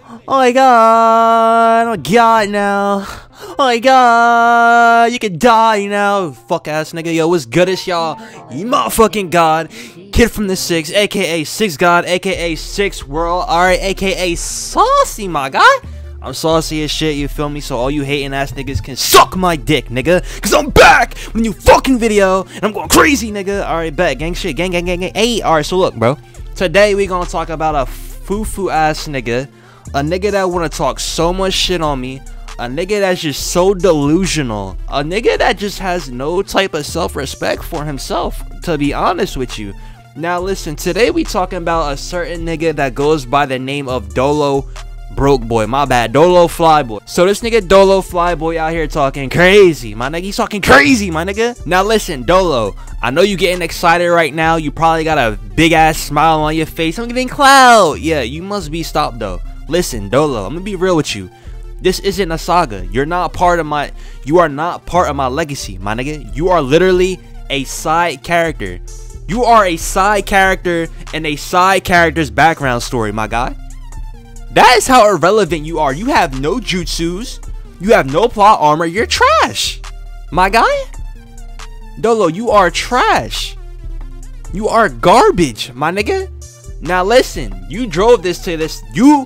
Oh my god. Oh my god now. Oh my god. You can die now. Fuck ass nigga. Yo, what's goodish, y'all? You motherfucking god. Kid from the 6, aka 6 God, aka 6 World. Alright, aka saucy, my guy. I'm saucy as shit, you feel me? So all you hating ass niggas can suck my dick, nigga. Cause I'm back with a new fucking video. And I'm going crazy, nigga. Alright, bet. Gang shit. Gang. Hey, alright, so look, bro. Today we gonna talk about a foo-foo ass nigga. A nigga that wanna talk so much shit on me. A nigga that's just so delusional. A nigga that just has no type of self-respect for himself, to be honest with you. Now listen, today we talking about a certain nigga that goes by the name of Doloflyboy. My bad, Doloflyboy. So this nigga Doloflyboy out here talking crazy, my nigga. He's talking crazy, my nigga. Now listen, Dolo, I know you getting excited right now. You probably got a big ass smile on your face. I'm getting clout. Yeah, you must be stopped though. Listen, Dolo, I'm gonna be real with you. This isn't a saga. You are not part of my legacy, my nigga. You are literally a side character. You are a side character in a side character's background story, my guy. That is how irrelevant you are. You have no jutsus. You have no plot armor. You're trash, my guy. Dolo, you are trash. You are garbage, my nigga. Now listen, you drove this to this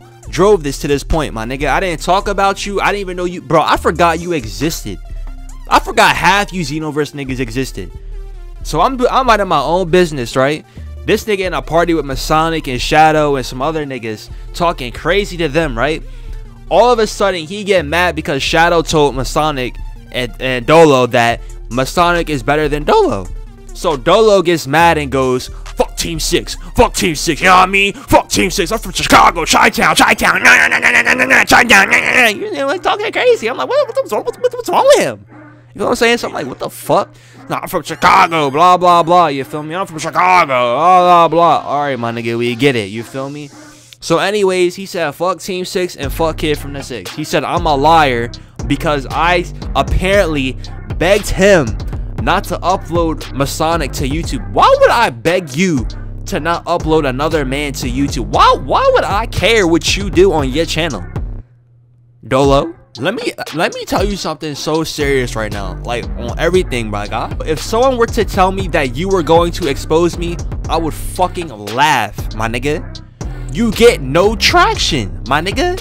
point, my nigga. I didn't talk about you. I didn't even know you, bro. I forgot you existed. I forgot half you Xenoverse niggas existed. So I'm minding my own business, right? This nigga in a party with Mesonic and Shadow and some other niggas talking crazy to them, right? All of a sudden he get mad because Shadow told Mesonic and Dolo that Mesonic is better than Dolo. So Dolo gets mad and goes, fuck Team 6, fuck Team 6, you know what I mean? Fuck Team 6, I'm from Chicago, Chi-Town, Chi-Town, Chi-Town, you're like talking crazy. I'm like, what's wrong with him? You know what I'm saying? So I'm like, what the fuck? Nah, I'm from Chicago, blah, blah, blah, you feel me? I'm from Chicago, blah, blah, blah. Alright, my nigga, we get it, you feel me? So anyways, he said, fuck Team 6 and fuck Kid from the 6. He said, I'm a liar because I apparently begged him not to upload Mesonic to YouTube. Why would I beg you to not upload another man to YouTube? Why would I care what you do on your channel? Dolo, let me tell you something so serious right now, like on everything, my guy. If someone were to tell me that you were going to expose me, I would fucking laugh, my nigga. You get no traction, my nigga.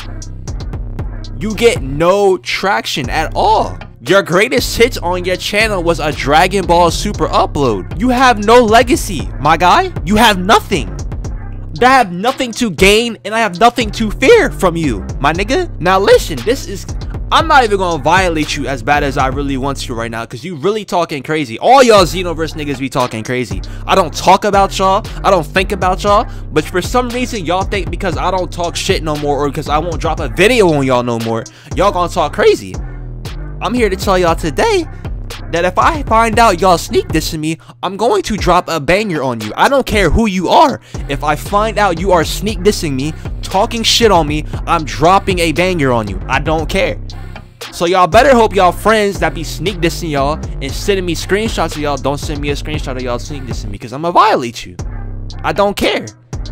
You get no traction at all. Your greatest hits on your channel was a Dragon Ball Super upload. You have no legacy, my guy. You have nothing. I have nothing to gain and I have nothing to fear from you, my nigga. Now listen, I'm not even gonna violate you as bad as I really want to right now, because you really talking crazy. All y'all Xenoverse niggas be talking crazy. I don't talk about y'all, I don't think about y'all, but for some reason y'all think because I don't talk shit no more, or because I won't drop a video on y'all no more, y'all gonna talk crazy. I'm here to tell y'all today that if I find out y'all sneak dissing me, I'm going to drop a banger on you. I don't care who you are. If I find out you are sneak dissing me, talking shit on me, I'm dropping a banger on you. I don't care. So y'all better hope y'all friends that be sneak dissing y'all and sending me screenshots of y'all don't send me a screenshot of y'all sneak dissing me, because I'm gonna violate you. I don't care.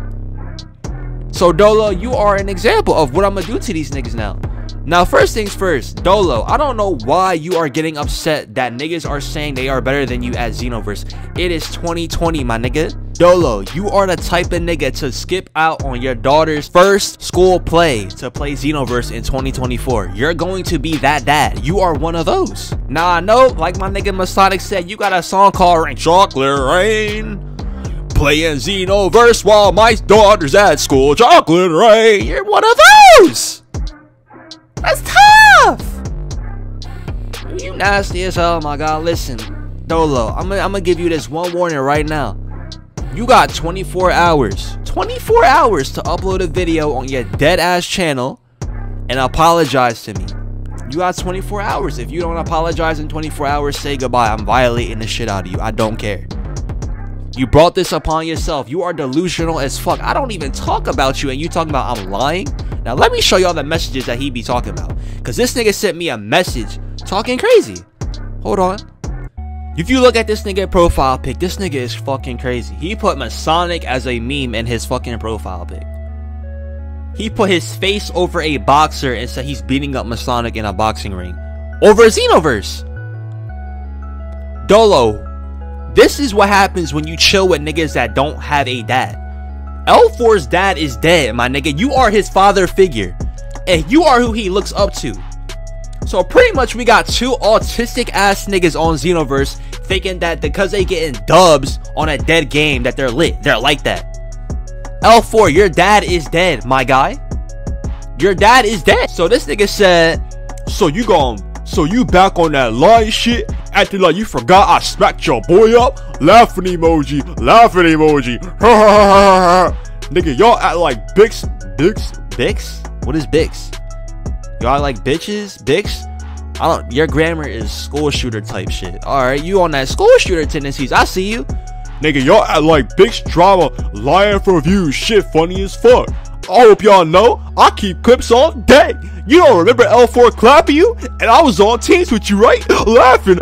So Dolo, you are an example of what I'm gonna do to these niggas now. Now, first things first, Dolo, I don't know why you are getting upset that niggas are saying they are better than you at Xenoverse. It is 2020, my nigga. Dolo, you are the type of nigga to skip out on your daughter's first school play to play Xenoverse in 2024. You're going to be that dad. You are one of those. Now, I know, like my nigga Mesonic said, you got a song called Rain Chocolate Rain. Playing Xenoverse while my daughter's at school. Chocolate Rain. You're one of those. That's tough. You nasty as hell, my god. Listen, Dolo, I'm gonna give you this one warning right now. You got 24 hours. 24 hours to upload a video on your dead ass channel and apologize to me. You got 24 hours. If you don't apologize in 24 hours, say goodbye. I'm violating the shit out of you. I don't care. You brought this upon yourself. You are delusional as fuck. I don't even talk about you and you talking about I'm lying. Now let me show y'all the messages that he be talking about, because this nigga sent me a message talking crazy. Hold on. If you look at this nigga profile pic, this nigga is fucking crazy. He put Mesonic as a meme in his fucking profile pic. He put his face over a boxer and said he's beating up Mesonic in a boxing ring over Xenoverse. Dolo, this is what happens when you chill with niggas that don't have a dad. L4's dad is dead, my nigga. You are his father figure, and you are who he looks up to. So pretty much we got two autistic ass niggas on Xenoverse thinking that because they getting dubs on a dead game that they're lit. They're like that. L4, your dad is dead, my guy. Your dad is dead. So this nigga said, so you back on that lying shit, acting like you forgot I smacked your boy up? Laughing emoji, laughing emoji. Nigga, y'all act like Bix? What is Bix? Y'all like bitches? Bix? Your grammar is school shooter type shit. Alright, you on that school shooter tendencies. I see you. Nigga, y'all act like Bix drama, lying for views, shit funny as fuck. I hope y'all know I keep clips all day. You don't remember L4 clapping you? And I was on teams with you, right? Laughing.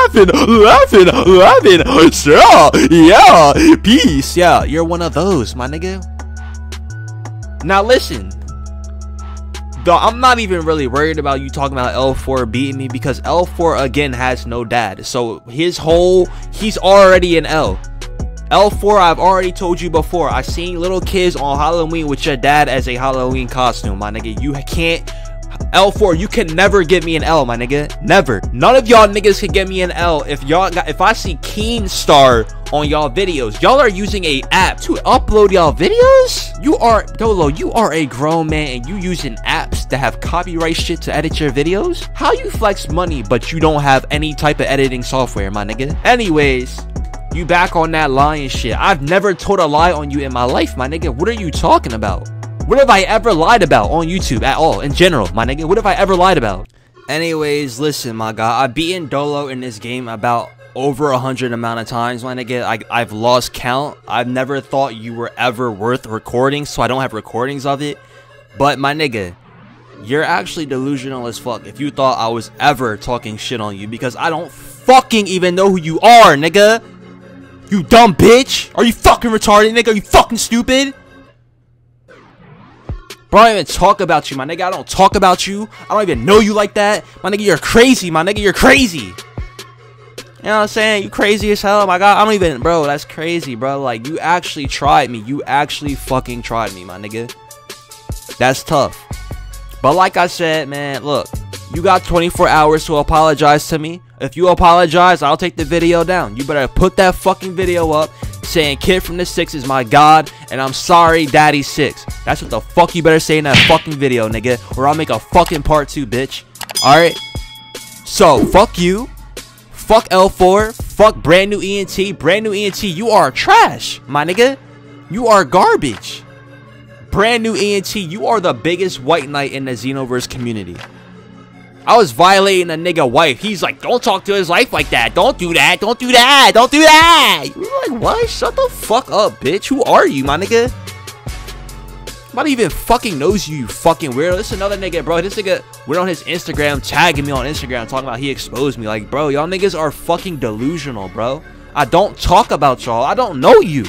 Yeah, peace. Yeah, you're one of those, my nigga. Now listen. I'm not even really worried about you talking about L4 beating me, because L4 again has no dad. So he's already an L. L4, I've already told you before, I seen little kids on Halloween with your dad as a Halloween costume, my nigga. You can't, L4, you can never get me an L, my nigga. Never. None of y'all niggas can get me an L. If I see Keenstar on y'all videos, y'all are using a app to upload y'all videos? Dolo, you are a grown man and you using apps that have copyright shit to edit your videos? How you flex money but you don't have any type of editing software, my nigga? Anyways, you back on that lying shit. I've never told a lie on you in my life, my nigga. What are you talking about? What have I ever lied about on YouTube at all, in general, my nigga? What have I ever lied about? Anyways, listen, my guy. I've beaten Dolo in this game about over 100 amount of times, my nigga. I've lost count. I've never thought you were ever worth recording, so I don't have recordings of it. But, my nigga, you're actually delusional as fuck if you thought I was ever talking shit on you, because I don't fucking even know who you are, nigga. You dumb bitch! Are you fucking retarded, nigga? Are you fucking stupid? Bro, I don't even talk about you, my nigga. I don't talk about you. I don't even know you like that. My nigga, you're crazy, my nigga. You're crazy. You know what I'm saying? You crazy as hell, my god. I don't even, bro, that's crazy, bro. Like, you actually tried me. You actually fucking tried me, my nigga. That's tough. But like I said, man, look. You got 24 hours to apologize to me. If you apologize, I'll take the video down. You better put that fucking video up saying Kid from the 6 is my god, and I'm sorry, Daddy 6. That's what the fuck you better say in that fucking video, nigga, or I'll make a fucking part 2, bitch. Alright? So, fuck you. Fuck L4. Fuck brand new ENT. Brand new ENT, you are trash, my nigga. You are garbage. Brand new ENT, you are the biggest white knight in the Xenoverse community. I was violating a nigga wife. He's like, don't talk to his wife like that. Don't do that. Don't do that. Don't do that. You're like, what? Shut the fuck up, bitch. Who are you, my nigga? Nobody even fucking knows you, you fucking weirdo. This is another nigga, bro. This nigga went on his Instagram, tagging me on Instagram, talking about he exposed me. Like, bro, y'all niggas are fucking delusional, bro. I don't talk about y'all. I don't know you.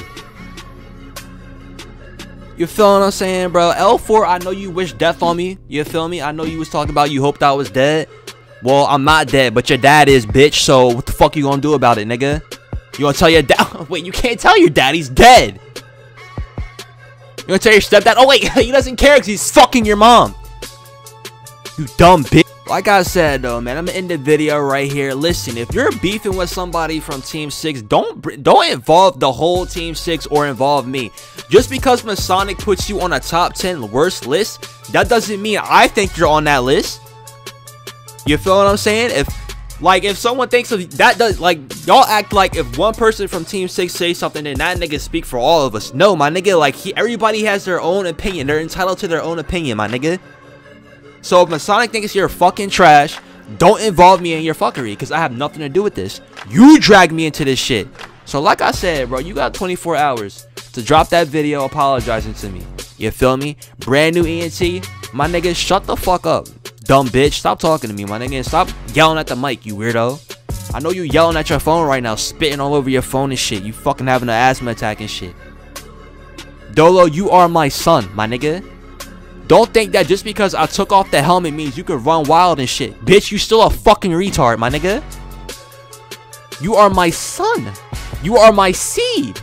You feel what I'm saying, bro? L4, I know you wish death on me. You feel me? I know you was talking about you hoped I was dead. Well, I'm not dead, but your dad is, bitch. So what the fuck you gonna do about it, nigga? You gonna tell your dad? Wait, you can't tell your dad. He's dead. You gonna tell your stepdad? Oh, wait, he doesn't care because he's fucking your mom. You dumb bitch. Like I said, though, man, I'm gonna end the video right here. Listen, if you're beefing with somebody from Team 6, don't involve the whole Team 6 or involve me. Just because Mesonic puts you on a top 10 worst list, that doesn't mean I think you're on that list. You feel what I'm saying? If someone thinks of that, y'all act like if one person from Team 6 says something, then that nigga speak for all of us. No, my nigga, like, everybody has their own opinion. They're entitled to their own opinion, my nigga. So if Mesonic thinks you're fucking trash, don't involve me in your fuckery, because I have nothing to do with this. You drag me into this shit. So like I said, bro, you got 24 hours to drop that video apologizing to me. You feel me? Brand new ENT, my nigga, shut the fuck up. Dumb bitch, stop talking to me, my nigga. Stop yelling at the mic, you weirdo. I know you yelling at your phone right now, spitting all over your phone and shit. You fucking having an asthma attack and shit. Dolo, you are my son, my nigga. Don't think that just because I took off the helmet means you can run wild and shit. Bitch, you still a fucking retard, my nigga. You are my son. You are my seed.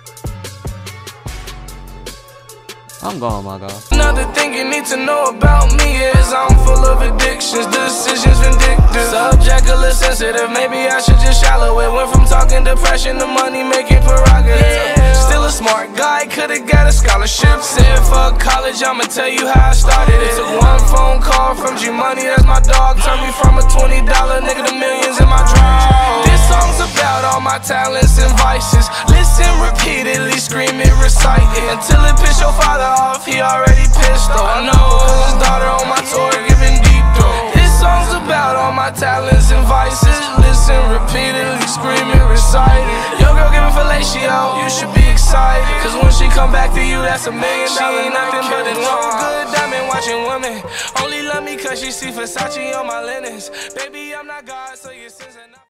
I'm gone, my God. Another thing you need to know about me is I'm full of addictions, decisions vindictive, subjectively sensitive. Maybe I should just shallow it. Went from talking depression to money making prerogative. Still a smart guy, could've got a scholarship. Said fuck college, I'ma tell you how I started it. Took one phone call from G-Money, that's my dog. Turned me from a $20 nigga to millions in my draw. This song's about all my talents and vices. Listen repeatedly, scream it, recite it until it piss your father off. He already pissed though, I know, cause his daughter on my tour giving deep throat. This song's about all my talents and vices. Listen repeatedly, scream it, recite it. Yo girl giving fellatio, you should be excited, cause when she come back to you, that's $1 million. She ain't nothing but a no good diamond watching women. Only love me cause she see Versace on my linens. Baby, I'm not God, so your sins are not